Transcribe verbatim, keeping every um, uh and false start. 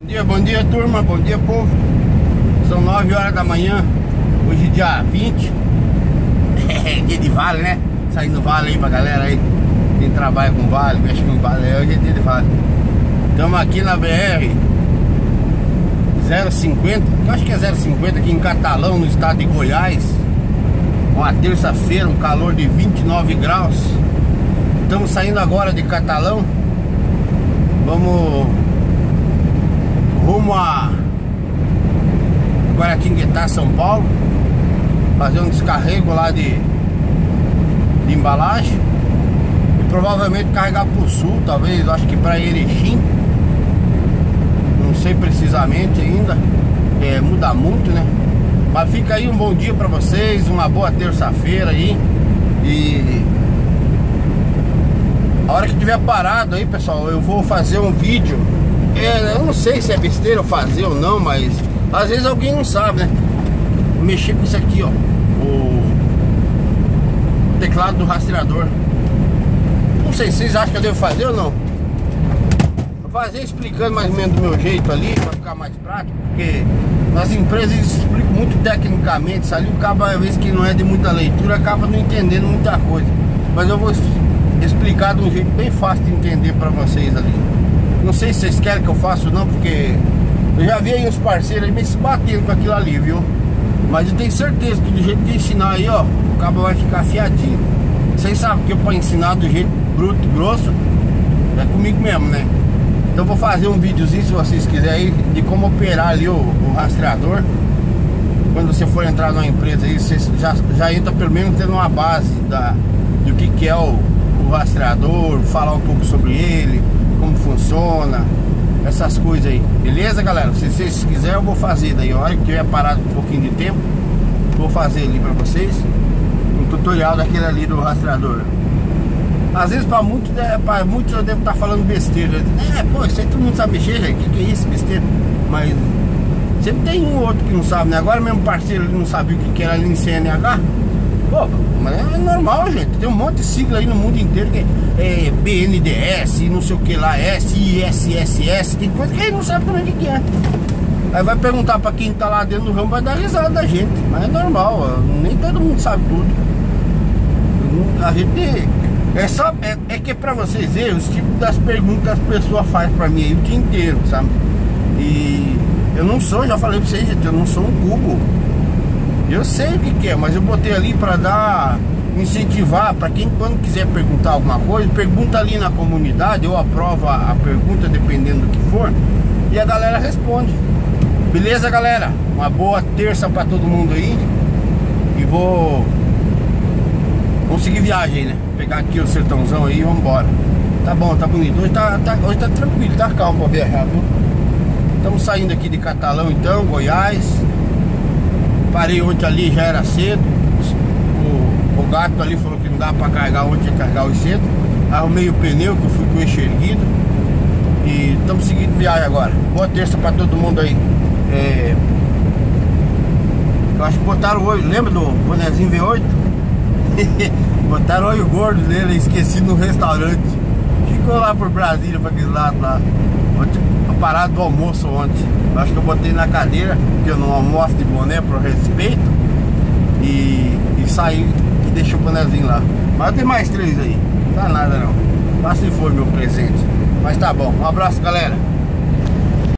Bom dia, bom dia turma, bom dia povo. São nove horas da manhã. Hoje dia vinte. Dia de vale, né? Saindo vale aí pra galera aí. Quem trabalha com vale, mexe com vale, hoje é dia de vale. Estamos aqui na B R zero cinquenta, eu acho que é zero cinquenta, aqui em Catalão, no estado de Goiás. Uma terça-feira, um calor de vinte e nove graus. Estamos saindo agora de Catalão. Vamos rumo a Guaratinguetá, São Paulo, fazer um descarrego lá de, de embalagem e provavelmente carregar pro sul, talvez, acho que para Erechim. Não sei precisamente ainda, é, muda muito, né? Mas fica aí um bom dia pra vocês, uma boa terça-feira aí. E a hora que tiver parado aí, pessoal, eu vou fazer um vídeo. É, eu não sei se é besteira eu fazer ou não, mas às vezes alguém não sabe, né? Vou mexer com isso aqui, ó, o teclado do rastreador. Não sei se vocês acham que eu devo fazer ou não. Vou fazer explicando mais ou menos do meu jeito ali, pra ficar mais prático, porque nas empresas eles explicam muito tecnicamente. Isso ali o cabo, às vezes, que não é de muita leitura, acaba não entendendo muita coisa. Mas eu vou explicar de um jeito bem fácil de entender pra vocês ali. Não sei se vocês querem que eu faça ou não, porque eu já vi aí os parceiros aí meio se batendo com aquilo ali, viu? Mas eu tenho certeza que do jeito que ensinar aí, ó, o cabo vai ficar afiadinho. Vocês sabem que pra ensinar do jeito bruto, grosso, é comigo mesmo, né? Então eu vou fazer um videozinho, se vocês quiserem aí, de como operar ali o, o rastreador. Quando você for entrar numa empresa aí, você já, já entra pelo menos tendo uma base da, do que, que é o, o rastreador, falar um pouco sobre ele, como funciona, essas coisas aí. Beleza, galera? Se vocês quiserem eu vou fazer daí. A hora que tiver parado um pouquinho de tempo, vou fazer ali pra vocês um tutorial daquele ali do rastreador. Às vezes pra muitos, pra muitos eu devo estar falando besteira. É, pô, isso aí todo mundo sabe mexer, gente. O que, que é isso, besteira? Mas sempre tem um ou outro que não sabe, né? Agora mesmo parceiro ele não sabia o que, que era ali em C N H. Pô, mas é normal, gente. Tem um monte de sigla aí no mundo inteiro que é, é B N D S, não sei o que lá, S I S S S. Tem coisa que ele não sabe também o que, que é. Aí vai perguntar pra quem tá lá dentro do ramo, vai dar risada da gente. Mas é normal, nem todo mundo sabe tudo. A gente... É só, é, é que é pra vocês verem os tipos das perguntas que as pessoas fazem pra mim aí o dia inteiro, sabe? E eu não sou, já falei pra vocês, gente, eu não sou um Google. Eu sei o que, que é, mas eu botei ali pra dar, incentivar pra quem quando quiser perguntar alguma coisa, pergunta ali na comunidade, eu aprovo a, a pergunta dependendo do que for, e a galera responde. Beleza, galera? Uma boa terça pra todo mundo aí. E vou Vamos seguir viagem, né? Pegar aqui o sertãozão aí e vamos embora. Tá bom, tá bonito. Hoje tá, tá, hoje tá tranquilo, tá calmo pra viajar, viu? Estamos saindo aqui de Catalão então, Goiás. Parei ontem ali, já era cedo. O, o gato ali falou que não dá pra carregar ontem, ia carregar hoje cedo. Arrumei o pneu, que eu fui com o eixo erguido. E estamos seguindo viagem agora. Boa terça pra todo mundo aí. É... Eu acho que botaram o olho, lembra do bonezinho V oito? Botaram olho gordo nele, esqueci no restaurante. Ficou lá por Brasília, pra aquele lado lá. Ontem, a parada do almoço ontem. Acho que eu botei na cadeira, porque eu não almoço de boné, por respeito. E, e saí e deixei o bonezinho lá. Mas tem mais três aí, não dá nada não. Lá se foi meu presente. Mas tá bom, um abraço, galera.